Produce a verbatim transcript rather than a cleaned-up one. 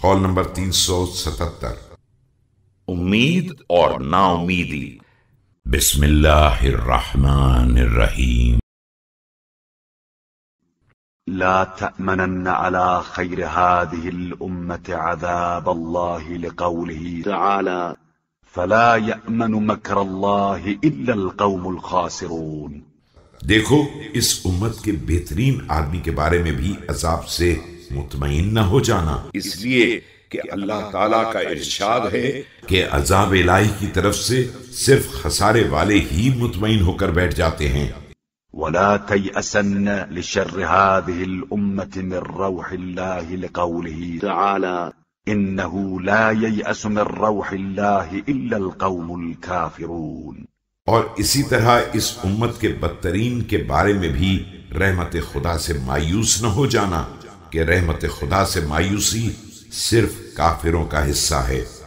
Call number تین سو ستتر۔ امید اور نا امیدی۔ بسم اللہ الرحمن الرحیم۔ لا تأمنن على خير هذه الأمة عذاب الله لقوله تعالى فلا يأمن مكر الله إلا القوم الخاسرون۔ دیکھو اس امت کے بہترین آدمی کے بارے میں بھی عذاب سے مطمئن نہ ہو جانا، اس لیے کہ اللہ تعالیٰ کا ارشاد ہے کہ عذاب الہی کی طرف سے صرف خسارے والے ہی مطمئن ہو کر بیٹھ جاتے ہیں۔ ولا تيأسن لشر هذه الأمة من روح الله لقوله تعالى إنه لا ييأس من روح الله إلا القوم الكافرون۔ اور اسی طرح اس امت کے بدترین کے بارے میں بھی رحمت خدا سے مایوس نہ ہو جانا کہ رحمت خدا سے مایوسی صرف کافروں کا حصہ ہے۔